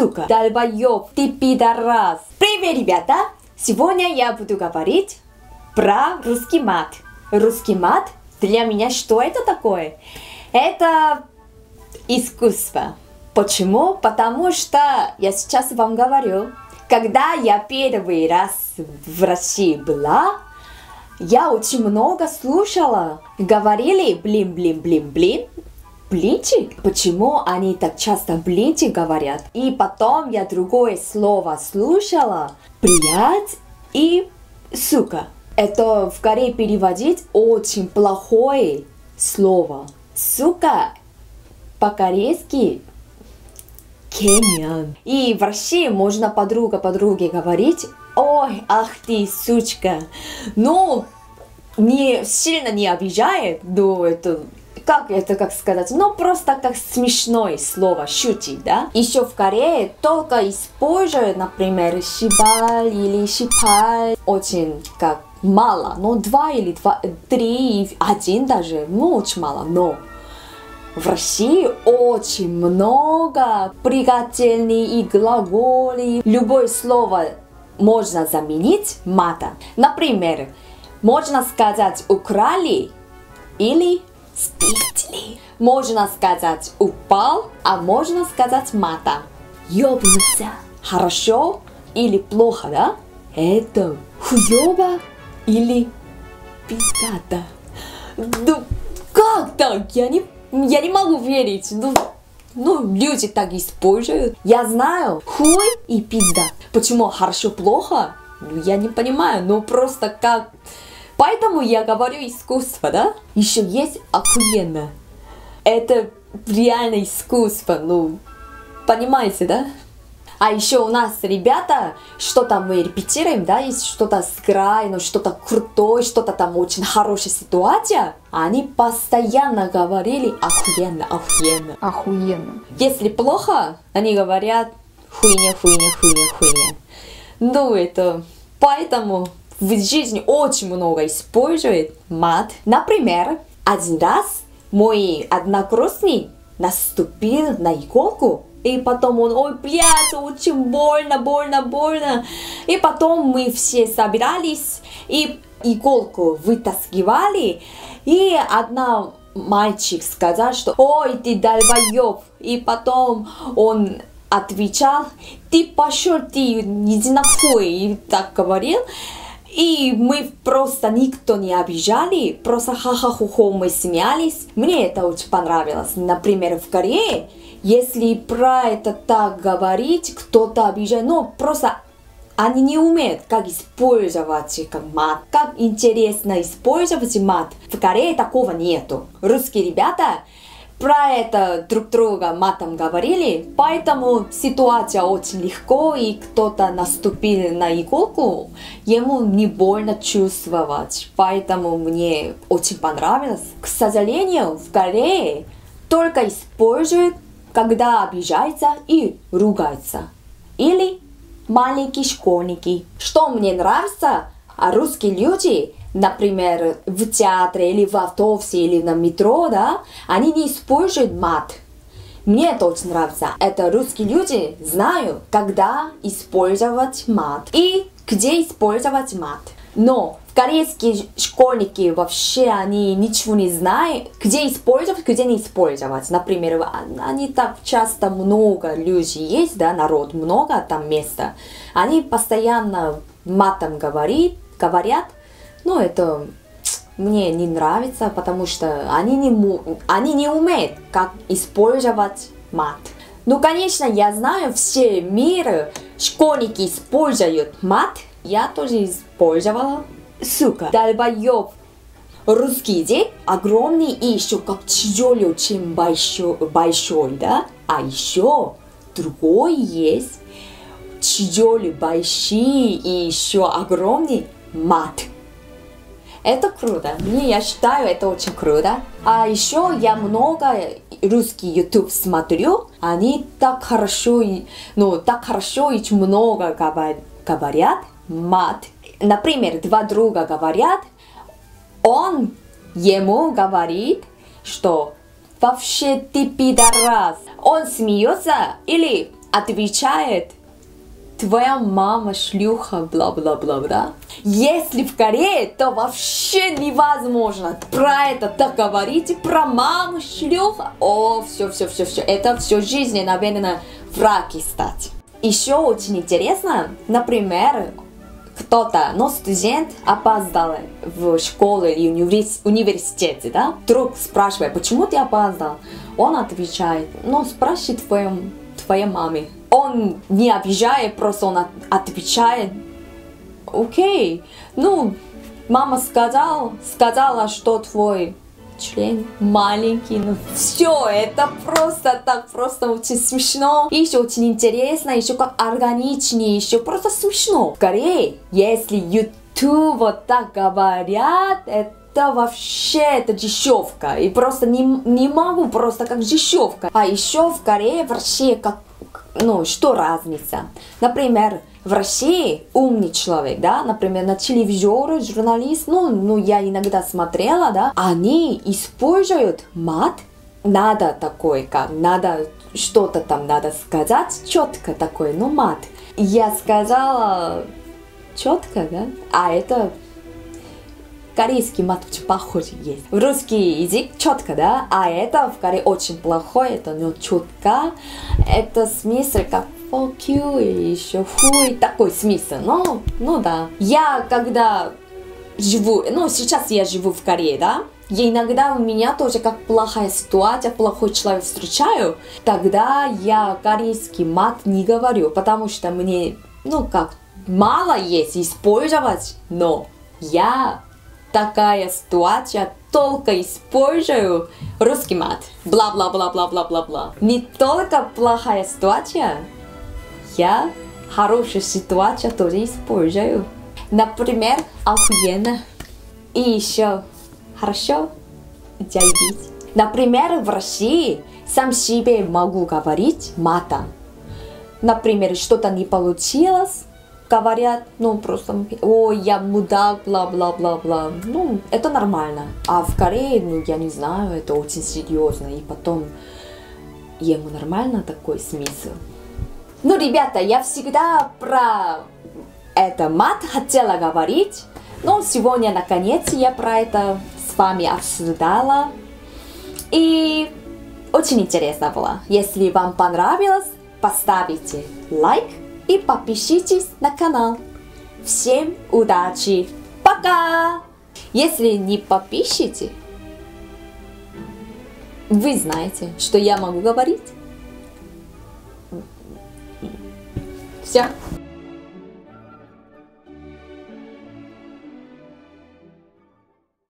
сука, долбоёб, ты пидорас. Привет, ребята! Сегодня я буду говорить про русский мат. Русский мат для меня что это такое? Это искусство. Почему? Потому что я сейчас вам говорю, когда я первый раз в России была, я очень много слушала. Говорили блин. Блинчик? Почему они так часто блинчик говорят? И потом я другое слово слушала. Блядь и сука. Это в Корее переводить очень плохое слово. Сука по-корейски Кеньян. И в России можно подруге говорить: ой, ах ты, сучка. Ну, не сильно не обижает, но это как сказать, ну просто как смешное слово, шутить, да? Еще в Корее только используют, например, шибаль или шипаль, очень как мало, ну 2 или 3, 1 даже, ну очень мало, но в России очень много прилагательных и глаголов. Любое слово можно заменить матом. Например, можно сказать украли или спиздили. Можно сказать упал, а можно сказать мата. Ёбнулся. Хорошо или плохо, да? Это хуёво или пиздато. Ну, как так? Я не могу верить. Ну, люди так используют. Я знаю хуй и пизда. Почему хорошо, плохо? Ну, я не понимаю, но просто как... Поэтому я говорю искусство, да? Еще есть охуенно. Это реально искусство, ну, понимаете, да? А еще у нас ребята, что-то мы репетируем, да, если что-то сыграем, ну, что-то крутое, что-то там очень хорошая ситуация, они постоянно говорили охуенно. Если плохо, они говорят хуйня. Ну, это поэтому в жизни очень много использует мат. Например, один раз мой однокурсник наступил на иголку, и потом он, ой, блядь, очень больно. И потом мы все собирались и иголку вытаскивали, и одна мальчик сказал, что ой, ты долбоёб. И потом он отвечал: ты пошел, ты иди нахуй, и так говорил. И мы просто никто не обижали, просто ха-ха-ху-ху мы смеялись. Мне это очень понравилось. Например, в Корее, если про это так говорить, кто-то обижает, но просто они не умеют, как использовать как мат, как интересно использовать мат. В Корее такого нету. Русские ребята про это друг друга матом говорили, поэтому ситуация очень легко, и кто-то наступил на иголку, ему не больно чувствовать, поэтому мне очень понравилось. К сожалению, в Корее только используют, когда обижается и ругается, или маленькие школьники. Что мне нравится, русские люди, например, в театре или в автобусе или на метро, да, они не используют мат. Мне это очень нравится. Это русские люди знают, когда использовать мат и где использовать мат. Но корейские школьники вообще они ничего не знают, где использовать, где не использовать. Например, они так часто много людей есть, да, народ много, там места. Они постоянно матом говорят. Но это мне не нравится, потому что они не умеют, как использовать мат. Ну, конечно, я знаю, все мир школьники используют мат. Я тоже использовала. Сука, долбоёб. Русский язык огромный и еще как тяжелый, чем большой, да? А еще другой есть. Тяжелый, большой и еще огромный мат. Это круто. Я считаю, это очень круто. А еще я много русский YouTube смотрю. Они так хорошо, очень много говорят мат. Например, два друга говорят, он ему говорит, что вообще ты пидорас. Он смеется или отвечает: твоя мама шлюха, бла-бла-бла-бла. Если в Корее, то вообще невозможно про это так говорить, про маму шлюха. О, все. Это всю жизнь, наверное, враги стать. Еще очень интересно, например, кто-то, студент опоздал в школу или университете, да? Друг спрашивает: почему ты опоздал? Он отвечает: спрашивай твоей маме. Он не обижает, просто он отвечает: окей, мама сказала, что твой член маленький. Все, это просто очень смешно. И еще очень интересно, еще как органичнее, еще просто смешно. В Корее, если YouTube вот так говорят, это вообще это дешевка. И просто не могу, просто как дешевка. А еще в Корее, в России, как что разница? Например, в России умный человек, да, например, на телевизоре журналист, я иногда смотрела, да, они используют мат, надо что-то там надо сказать, четко такой, мат. Я сказала четко, да, а это корейский мат очень похожий есть. Русский язык четко, да, а это в Корее очень плохое, это четко, это смысл как fuck you и еще хуй, такой смысл, да. Я когда живу, сейчас я живу в Корее, да, и иногда у меня тоже как плохая ситуация, плохой человек встречаю, тогда я корейский мат не говорю, потому что мне, мало есть использовать, но я такая ситуация, только использую русский мат. Бла-бла-бла-бла-бла-бла-бла. Не только плохая ситуация, я хорошая ситуация тоже использую. Например, охуенно. И еще хорошо, заебись. Например, в России сам себе могу говорить матом. Например, что-то не получилось, говорят, просто, ой, я мудак, бла-бла-бла-бла. Это нормально. А в Корее, я не знаю, это очень серьезно. И потом, ему нормально такой смысл. Ребята, я всегда про это мат хотела говорить. Но сегодня, наконец, я про это с вами обсуждала. И очень интересно было. Если вам понравилось, поставите лайк и подпишитесь на канал. Всем удачи! Пока! Если не подпишите, вы знаете, что я могу говорить. Все.